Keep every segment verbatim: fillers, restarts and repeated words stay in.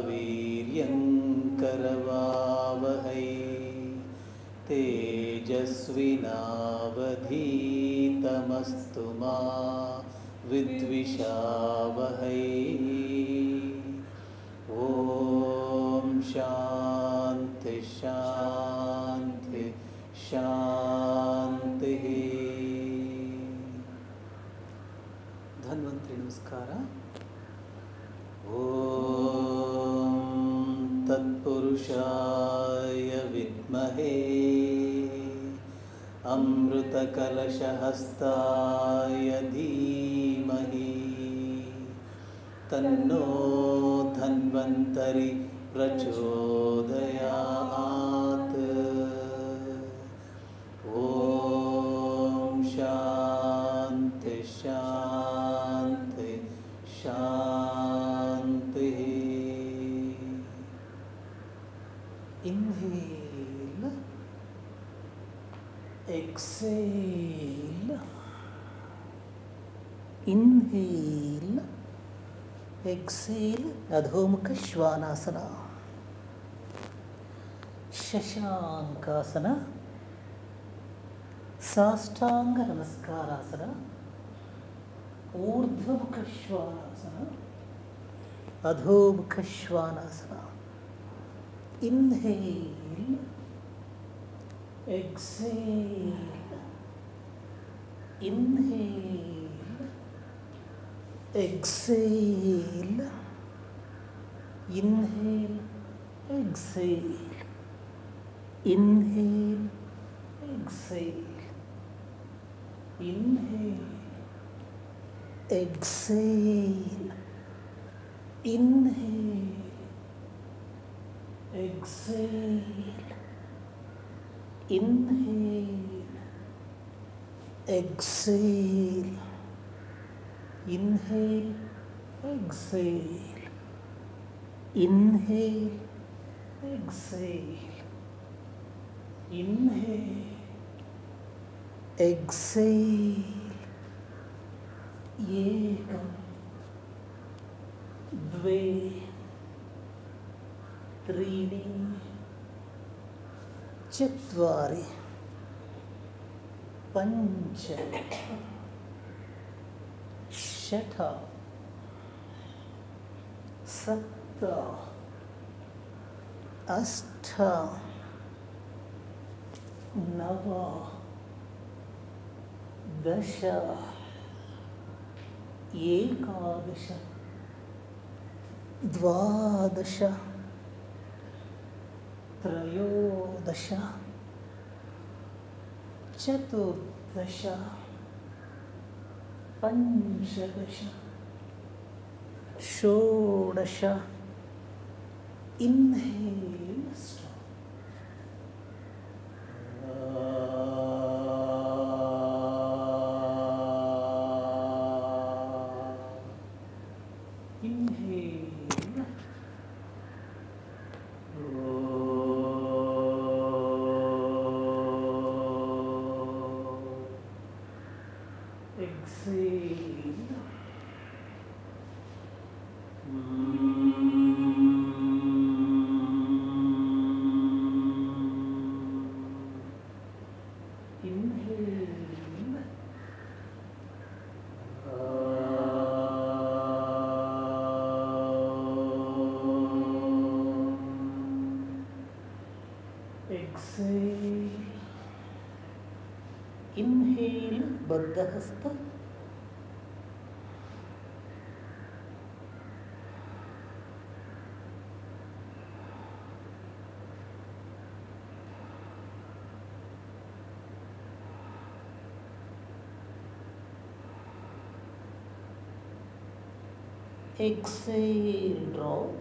वीर्यङ्करवावहै तेजस्विनावधीतमस्तु मा विद्विषावहै। ॐ शान्ति शान्ति शान्तिः। धन्वन्तरि नमस्कार। ॐ तत्पुरुषाय विद्महे अमृतकलशहस्ताय धीमहि तन्नो धन्वन्तरि प्रचोदयात्। ॐ शान्ति शान्ति शान्तिः। Inhale, exhale, inhale, exhale, Adhomukha Shvanasana, Shashankasana, Sastanga Namaskarasana, Urdhvamukha Shvanasana, Adhomukha Shvanasana. Inhale, exhale, inhale, exhale, inhale, exhale, inhale, exhale, inhale, exhale, inhale, exhale, inhale, exhale, inhale, exhale, inhale, exhale, inhale, exhale. Ekam, dve, त्रीणि चत्वारि पञ्च षट् सप्त अष्ट नव दश एकादश द्वादश त्रयोदश चतुर्दश पञ्चदश षोडश. Inhale, stop. Inhale. Exhale. Inhale. Exhale. Inhale, Baddhahasta. Exhale, drop.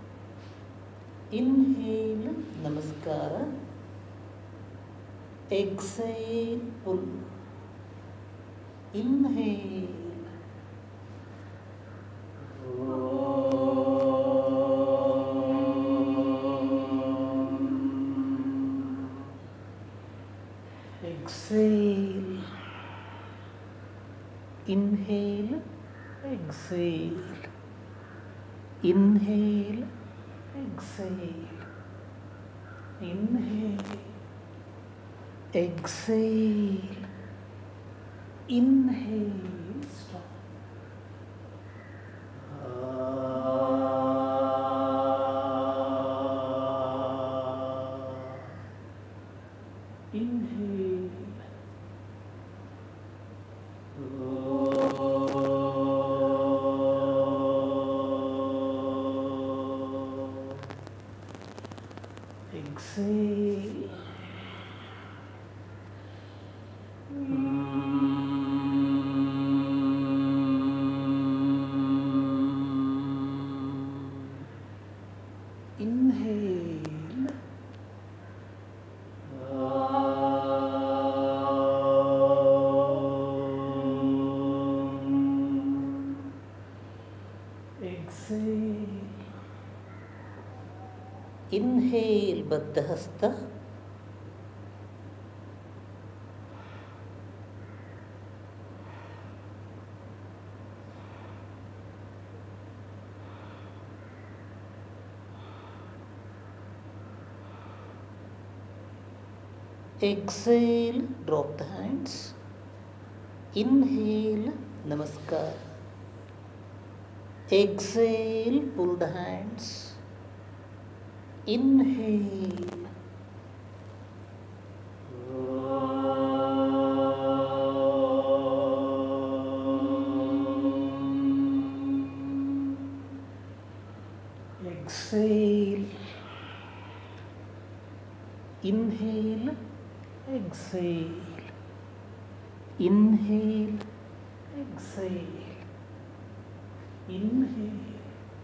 Inhale, Namaskara. Exhale, pull. Inhale. Exhale. Inhale. Exhale. Inhale. exhale, inhale, exhale, inhale, stop. Inhale. Exhale. Inhale. Exhale. Inhale, Baddhasta. Exhale, drop the hands. Inhale, Namaskar. Exhale, pull the hands. Inhale. Exhale. Inhale. Exhale. Inhale. Exhale. Inhale.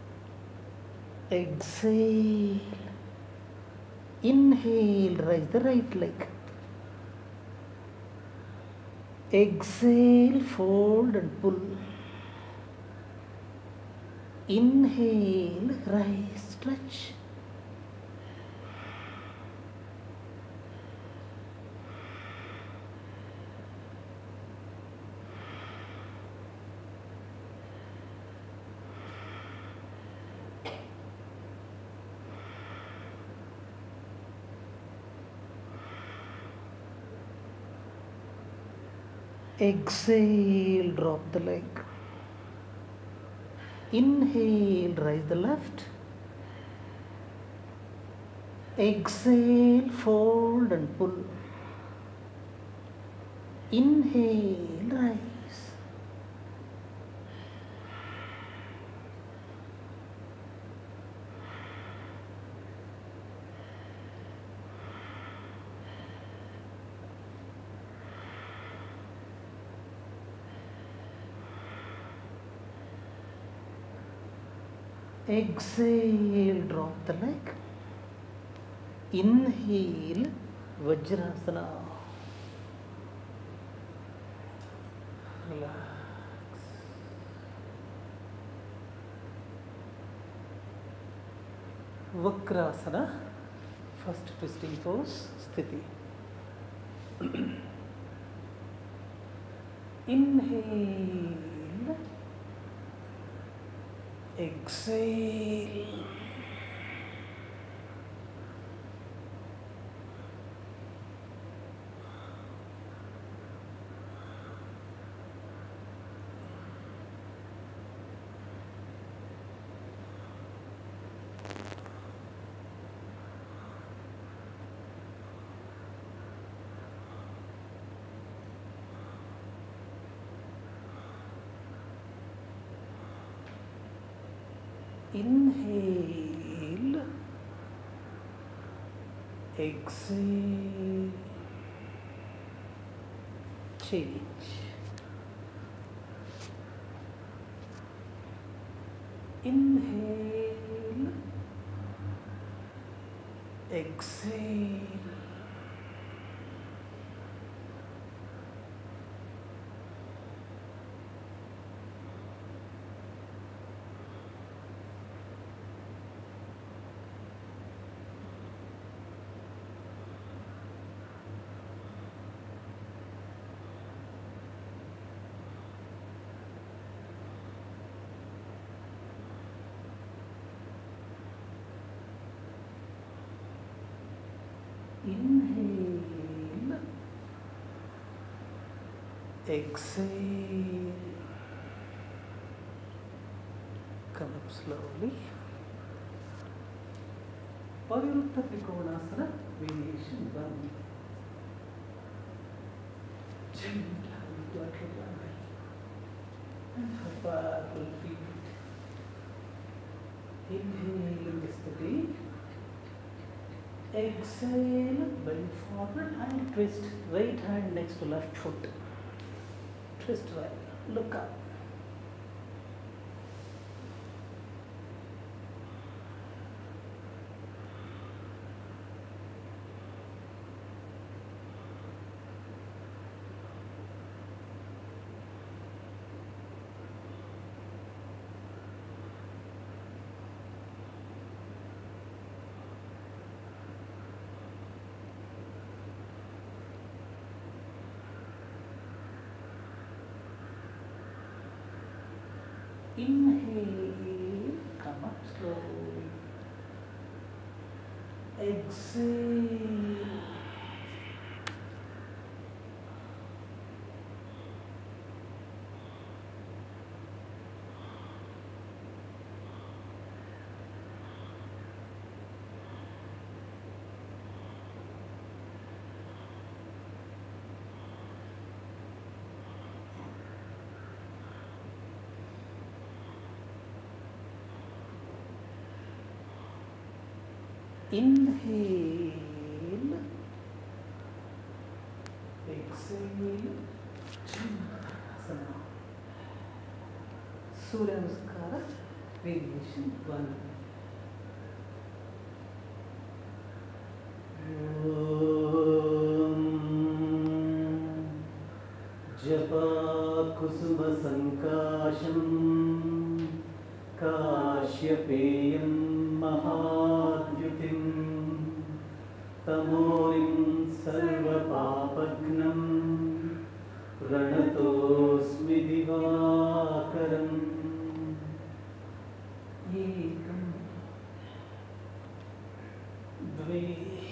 Exhale. Inhale, raise the right leg. Exhale, fold and pull. Inhale, rise, stretch. Exhale, drop the leg. Inhale, raise the left. Exhale, fold and pull. Inhale, rise. Exhale, drop the leg. Inhale, Vajrasana. Relax. Vakrasana, first twisting pose, Sthiti. Inhale. Exhale. Inhale, exhale, change. Inhale, exhale. Inhale, exhale, come up slowly. Pavirutta Trikonasana, variation one. Gentle and powerful feet. Inhale in the steady. Exhale, bend forward and twist. Right hand next to left foot. Twist well. Look up. Inhale, come up slowly. Exhale. Inhale, exhale, Chandasana. Surya Namaskara, variation one. Om Japa Kusuma Sankasham Kashyapeyam Mahadyutim Tamorim Sarvapapagnam Pranatosmi Divakaram Ekam Dve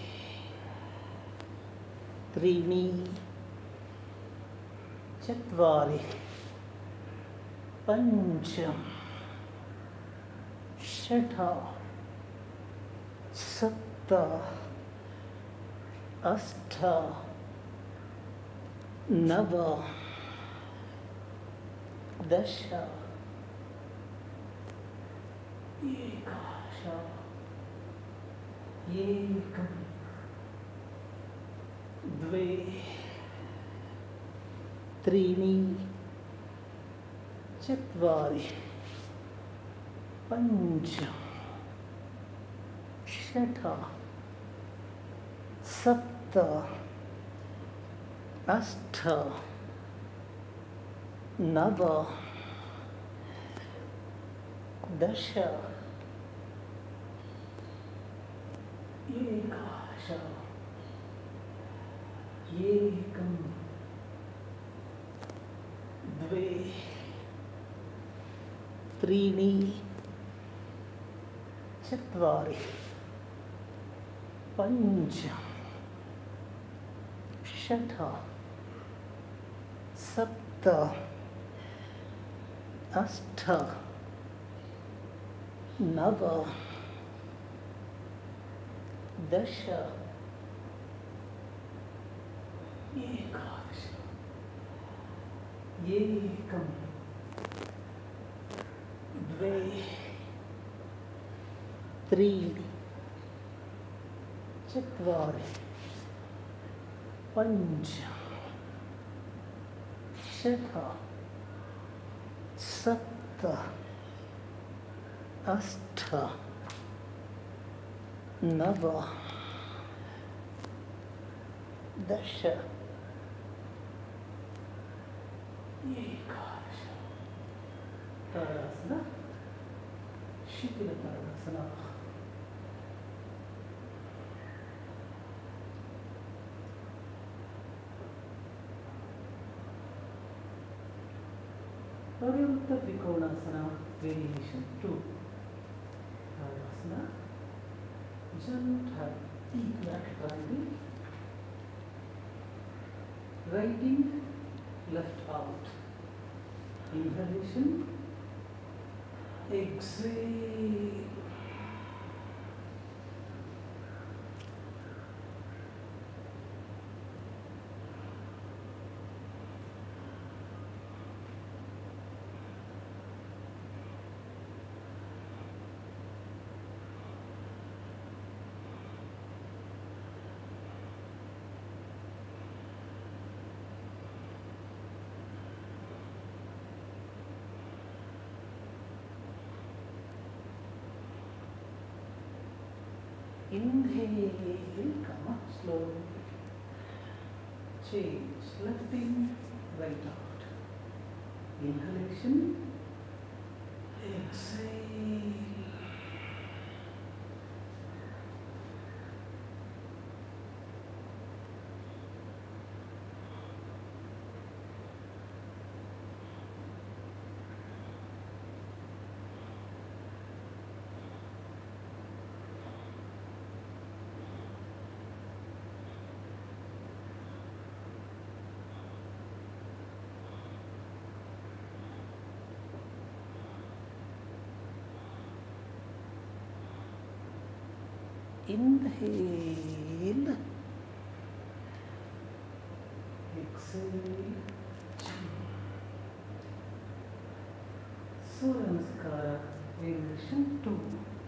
Trini Chatvari Pancham Shatha Sapta Astha Nava Dasha Ekasha Ekam Dve Trini Chatvari Pancha Shatha Sapta Astha Nava Dasha Ekasha Ekam Dve Trini Chatvari Pancha Shatha Sapta Astha Nava Dasha Ekadasha Ekam Dve Trini Chatvari Pancha Shatha Sapta Astha Nava Dasha Ekadasha Tadasana Shikila Tadasana Pavirutta Trikonasana, variation two. Tadasana Gentle equal triangle. right in, left out. Inhalation, exhale. Inhale, come up slowly. Change, left in, right out. Inhalation, exhale. Inhale, exhale. Surya Namaskara, variation two.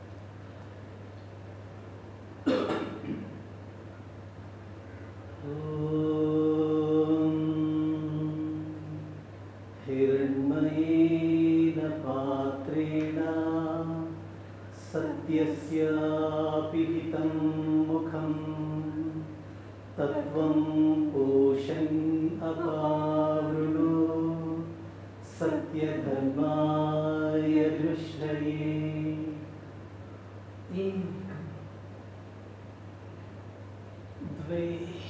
हिरण्मयेन पात्रेण सत्यस्यापिहितं मुखं तत्त्वं पोषन् अपावृणो सत्यधर्माय दृष्टये एकं द्वे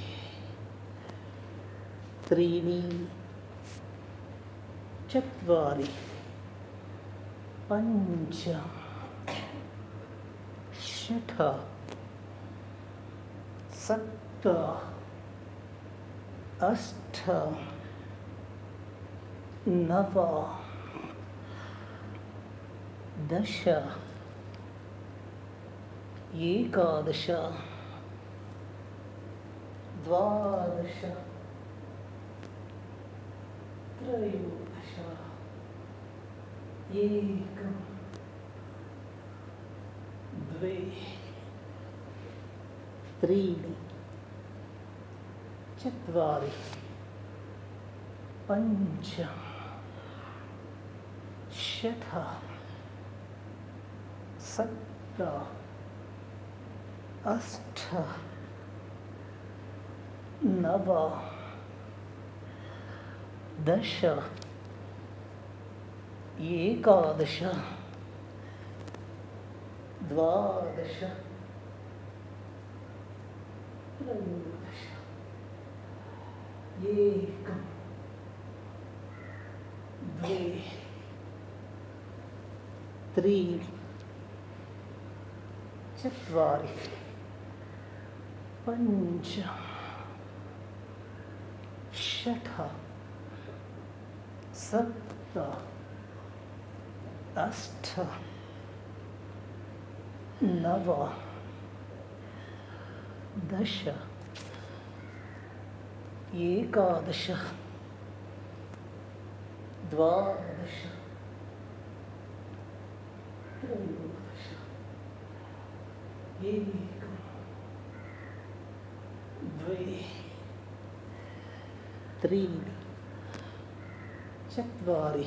त्रीणि चत्वारि पञ्च षट् सप्त अष्ट नव दश एकादश द्वादश त्रयोदश एकं द्वे त्रीणि चत्वारि पञ्च षट् सप्त अष्ट नव दश एकादश द्वादश त्रयोदश एकं द्वे त्रीणि चत्वारि पञ्च षट् सप्त अष्ट नव दश एकादश द्वादश त्रयोदश एकं द्वे त्रीणि चत्वारि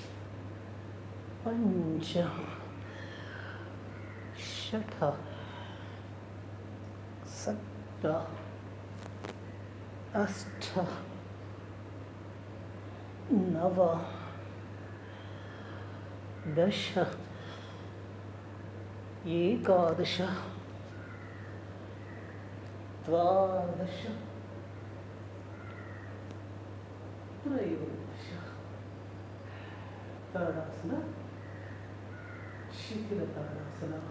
पञ्च षट् सप्त अष्ट नव दश एकादश द्वादश त्रयोदश ताड़ासना शिथिल ताड़ासना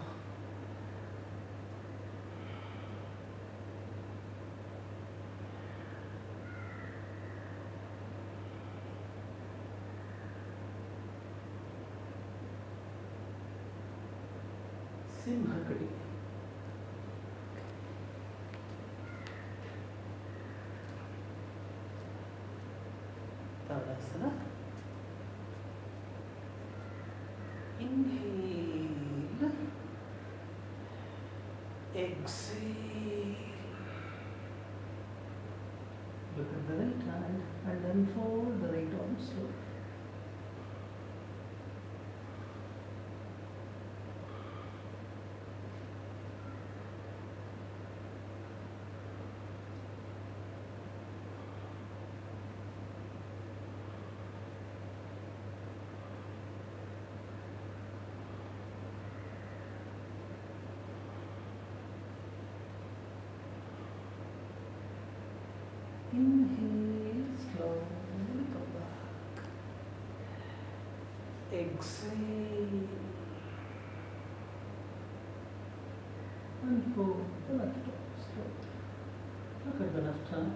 Simhakadi. Tadasana. Inhale. Exhale. Look at the right hand and unfold the right arm slowly. Inhale, slowly come back. Exhale. Unfold the left arm slowly. Look at the left hand.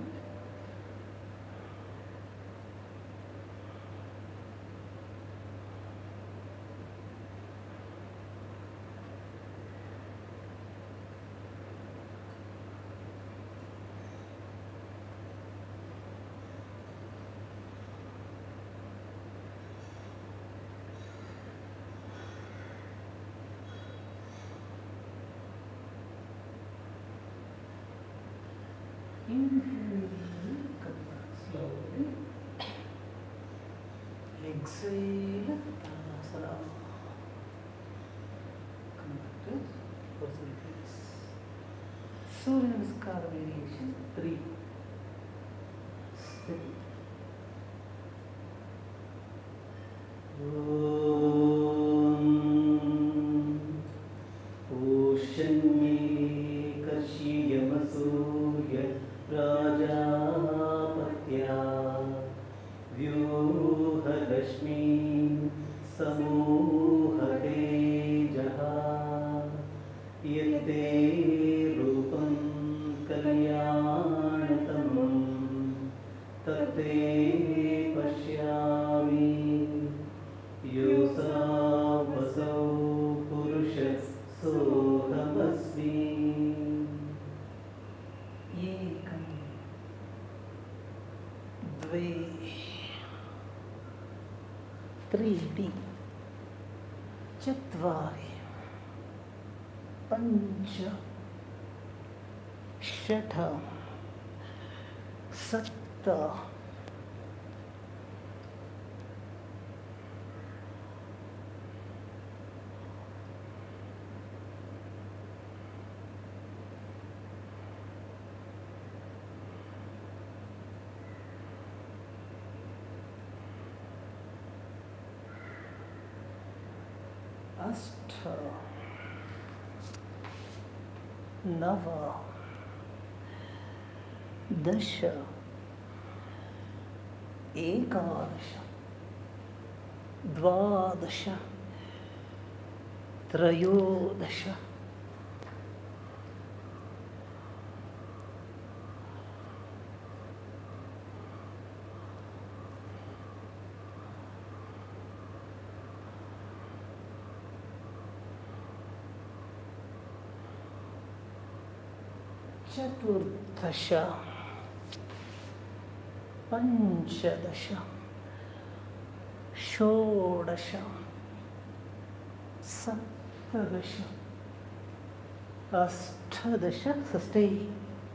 Inhale, come back slowly. Exhale, Tadasana. Come back to personal place. Surya Namaskara variation three. Steady. Prajapatya Vyuhalakshmi Samohate Jaha Yate Rupam Kalyanatam Tate Pashyami Yosa Vasau Purushas Sohamasmi Ekam Dve Tridi Chatvari Pancha Shatha Satta Ashta Nava Dasha Ekadasha Dvadasha Trayodasha Chaturdasha Panchadasha Shodasha Saptadasha Ashtadasha. Sustain.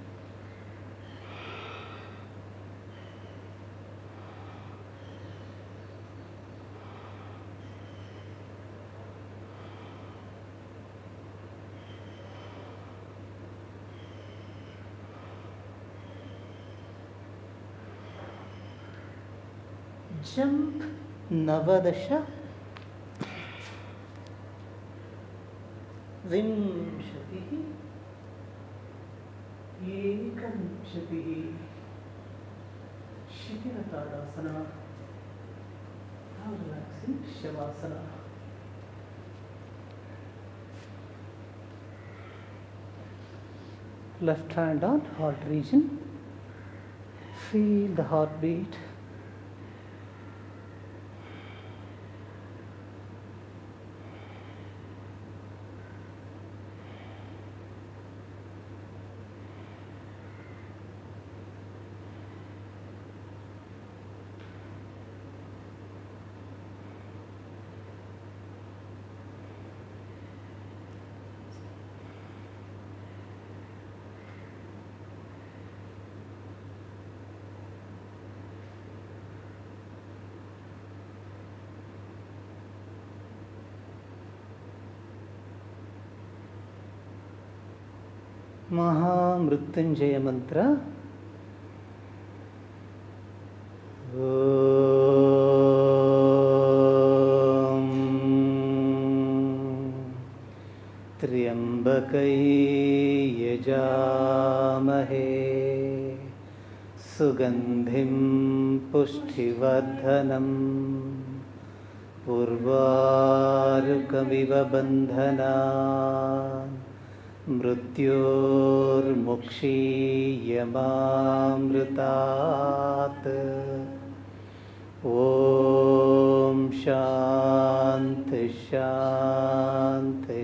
Jump Navadasha Vimshatihi Ekamshatihi Shikiratadasana. Now relaxing Shavasana. Left hand on heart region. Feel the heartbeat. Mahamrutyunjaya mantra. त्र्यंबकै यजामहे सुगंधिं पुष्टिवर्धनम् उर्वारुकमिव बन्धनान् मृत्योर्मुक्षीयमामृतात्। ॐ शान्ति शान्ति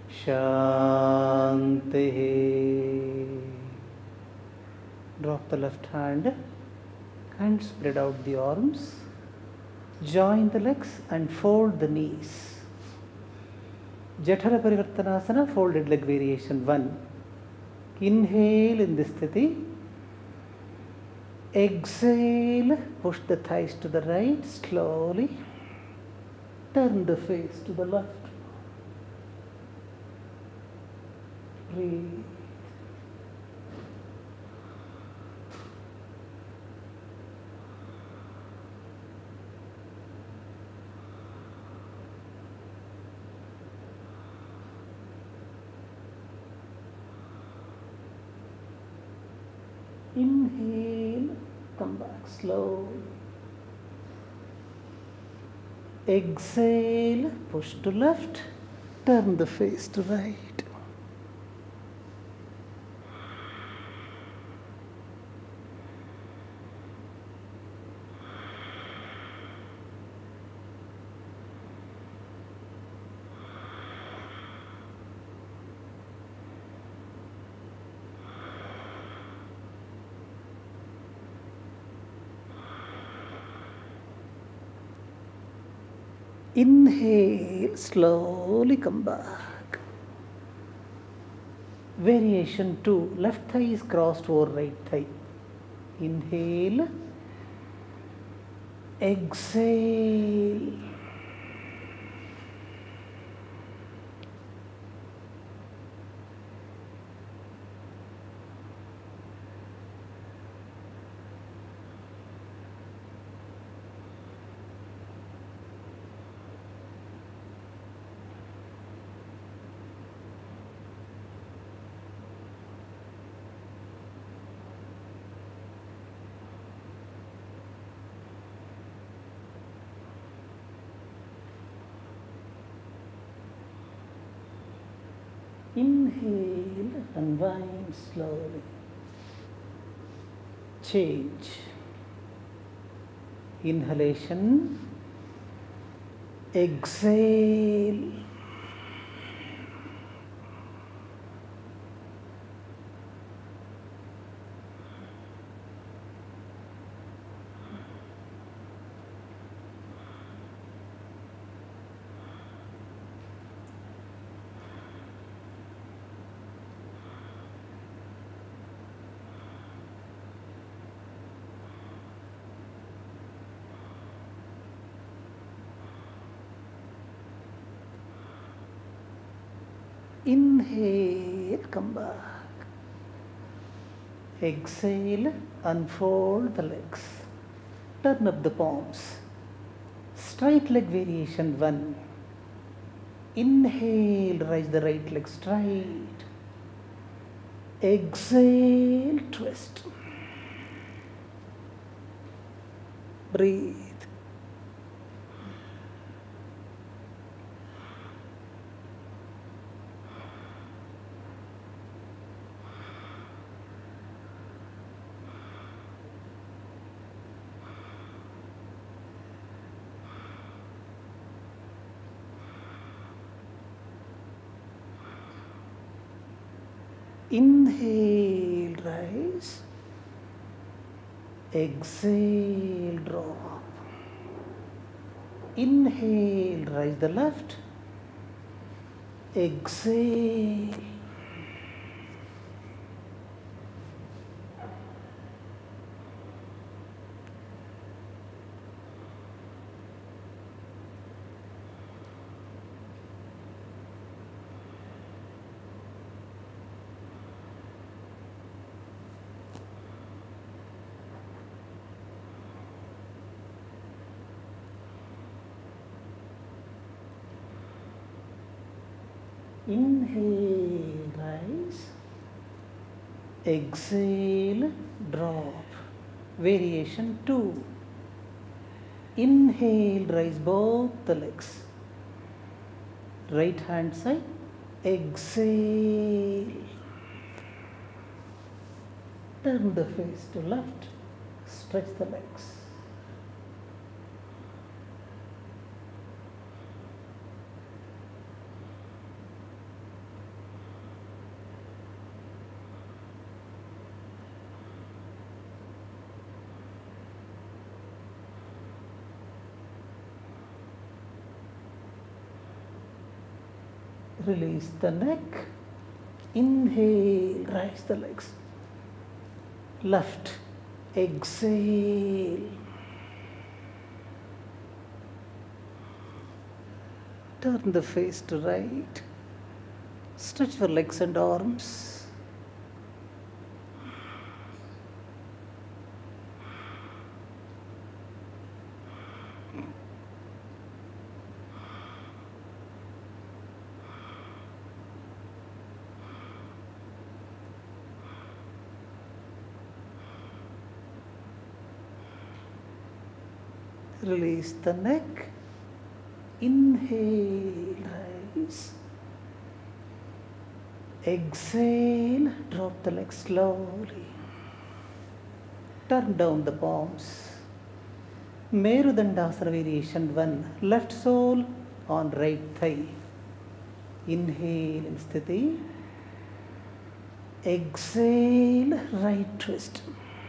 शान्तिः। Drop the left hand and spread out the arms. Join the legs and fold the knees. Jatara Parivartanasana, folded leg variation one. Inhale in this sthiti. Exhale, push the thighs to the right slowly. Turn the face to the left. Breathe. Inhale, come back slowly. Exhale, push to left, turn the face to right. Inhale, slowly come back. Variation two, left thigh is crossed over right thigh. Inhale, exhale. Inhale, unwind slowly. Change. Inhalation. Exhale. Inhale, come back. Exhale, unfold the legs. Turn up the palms. Straight leg variation one. Inhale, raise the right leg straight. Exhale, twist. Breathe. Inhale, rise. Exhale, drop. Inhale, rise the left. Exhale. Inhale, rise. Exhale, drop. Variation two. Inhale, raise both the legs. Right hand side. Exhale. Turn the face to left. Stretch the legs. Release the neck. Inhale, raise the legs. Left. Exhale. Turn the face to right. Stretch your legs and arms. Release the neck. Inhale, rise. Exhale, drop the legs slowly. Turn down the palms. Merudandasana variation one. Left sole on right thigh. Inhale in sthiti. Exhale, right twist.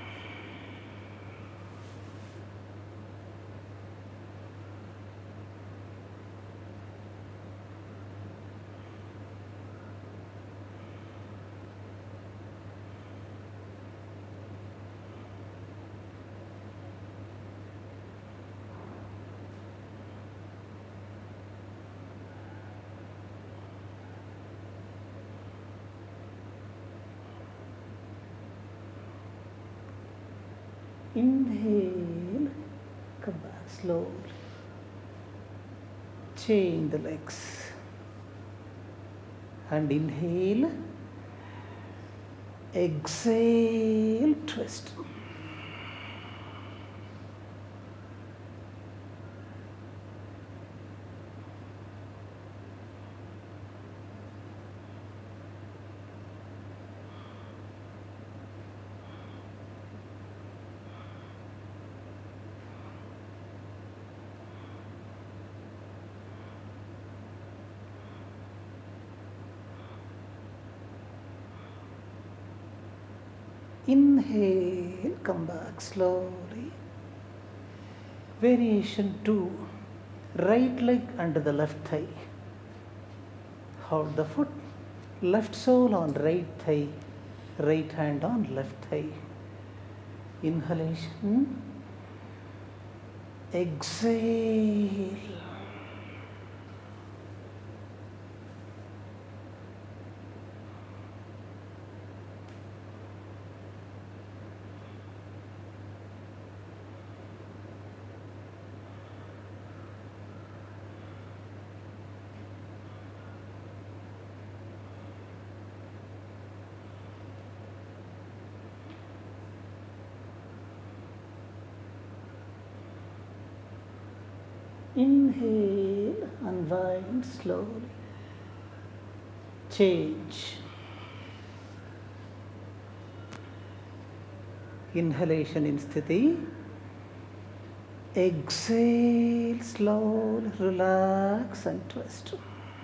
Inhale, come back slowly. Chain the legs. And inhale, exhale, twist. Inhale, come back slowly. Variation two. Right leg under the left thigh. Hold the foot. Left sole on right thigh. Right hand on left thigh. Inhalation. Exhale. Inhale, unwind slowly. Change. Inhalation in sthiti. Exhale, slowly relax and twist.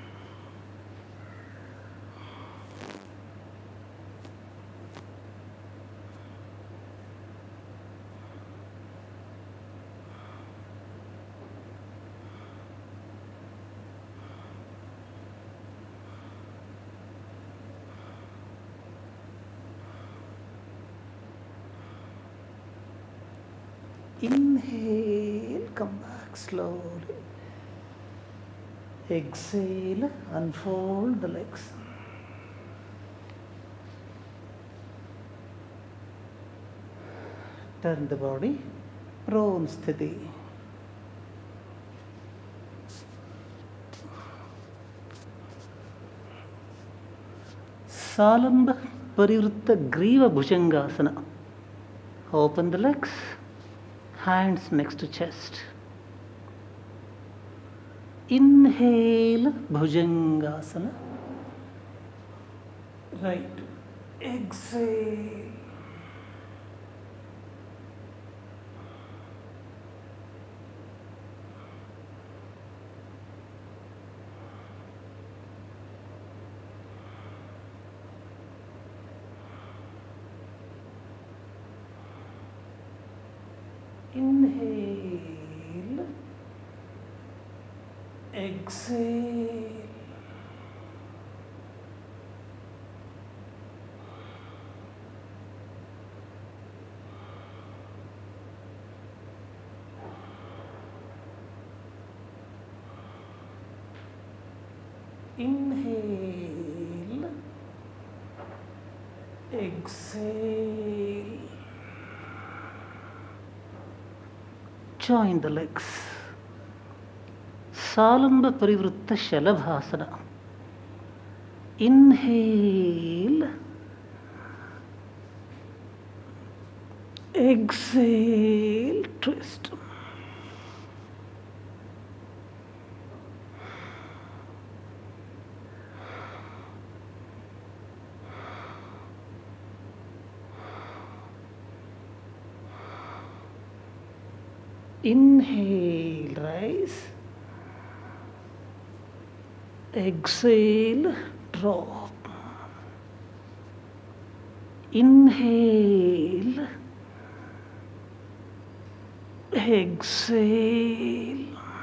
Inhale, come back slowly. Exhale, unfold the legs. Turn the body, prone sthiti. Salamba Parivritta Griva Bhujangasana. Open the legs, hands next to chest. Inhale Bhujangasana. Right. Exhale. Inhale, exhale. Inhale, exhale. Join the legs. Salamba Parivritta Shalabhasana. Inhale, exhale, twist. Inhale, rise. Exhale, drop. Inhale, exhale.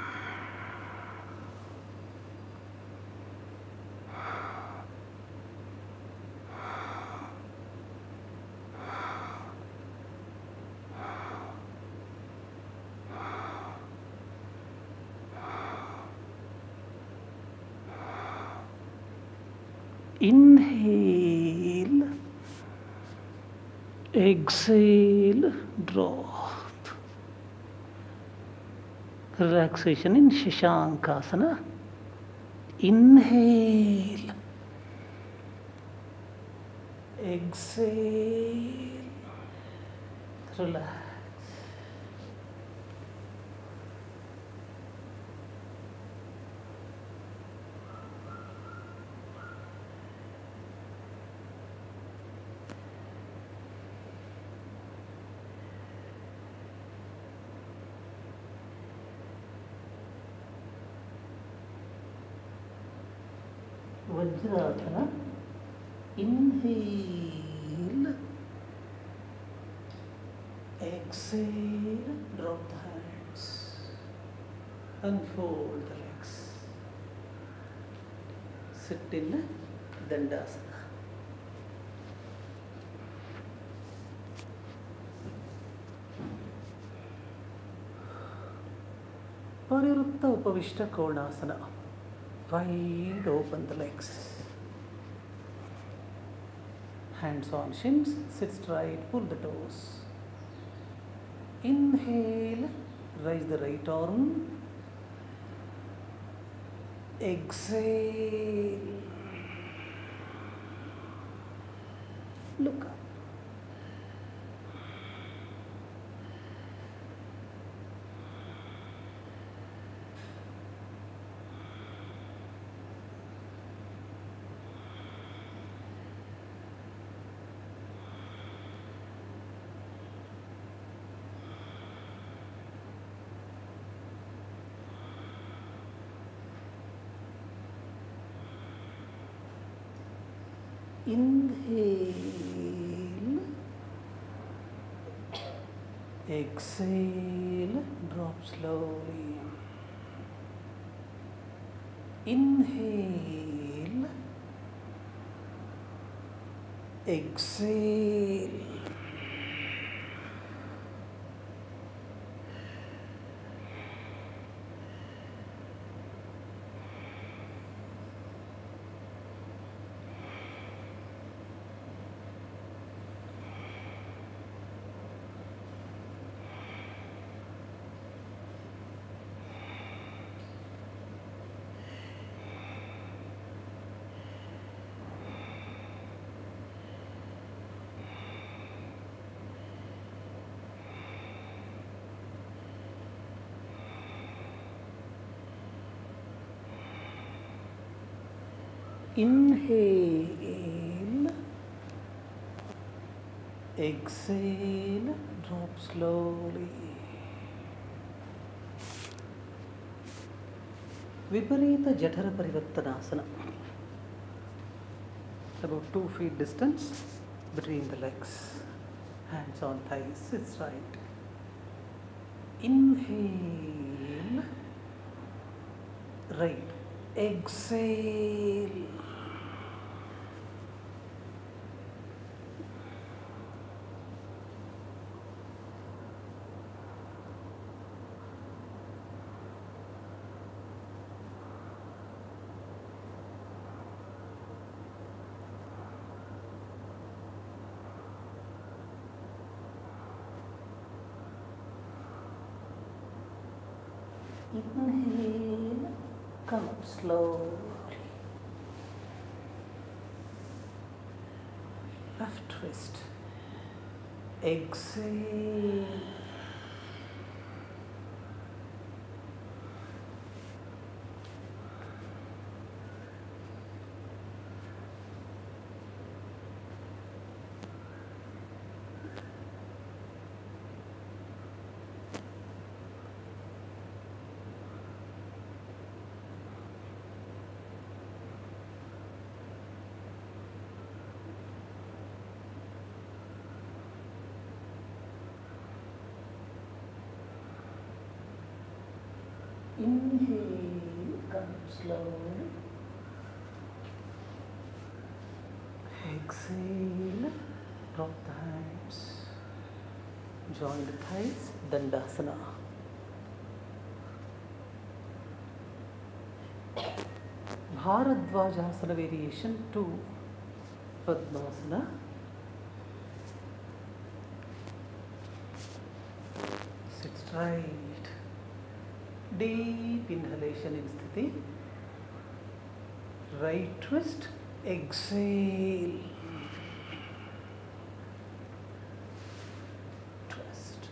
Inhale, exhale, drop. Relaxation in Shashankasana. Inhale, exhale, relax. Vajrasana. Inhale, exhale, drop the hands, unfold the legs, sit in Dandasana. Parivritta Upavishta Konasana. Wide open the legs. Hands on shins, sit straight, pull the toes. Inhale, raise the right arm. Exhale. Look up. Inhale, exhale, drop slowly. Inhale, exhale. Inhale, exhale, drop slowly. Viparita Jatara Parivartanasana. About two feet distance between the legs. Hands on thighs, it's right. Inhale, right. Exhale. Inhale, come up slowly. Left twist. Exhale. Inhale, come slowly. Exhale, drop the hands. Join the thighs, Dandasana. Bharadvajasana variation two, Padmasana. Sit straight. Deep inhalation in sthiti. Right twist. Exhale. Twist.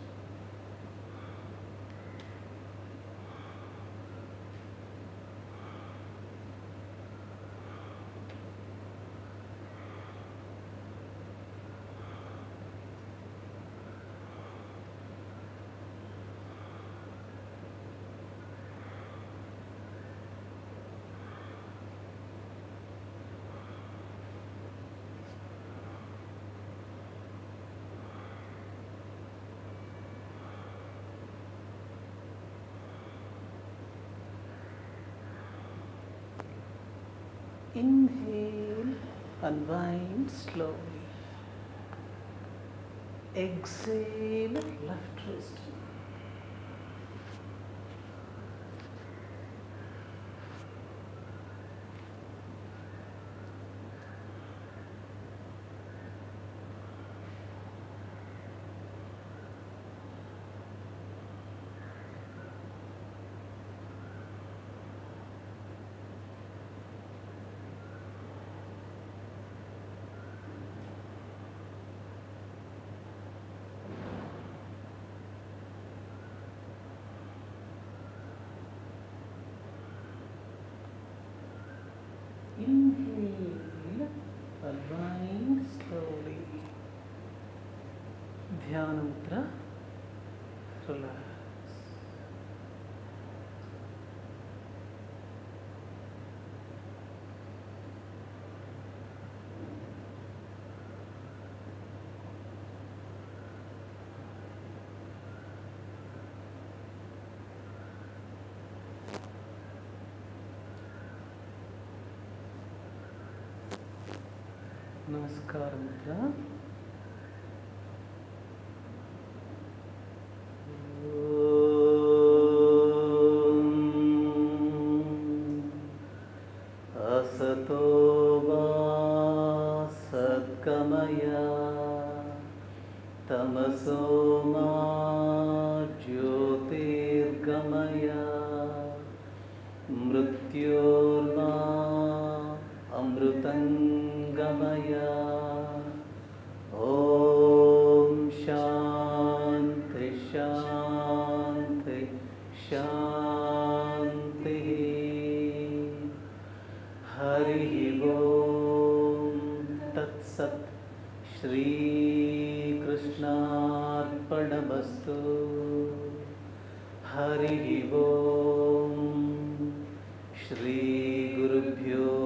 Inhale, unwind slowly. Exhale, left wrist. Inhale, unwind slowly. Dhyana Mudra, relax. Namaskar Mudra. Asato va satgamaya, tamaso ma jyotirgamaya, mrityorma amrutangamaya. Om Shanti Shanti Shanti. Hari ಓಂ ತತ್ಸತ್. ಶ್ರೀಕೃಷ್ಣಾರ್ಪಣಮಸ್ತು. ಹರಿ ಓಂ. ಶ್ರೀ ಗುರುಭ್ಯೋ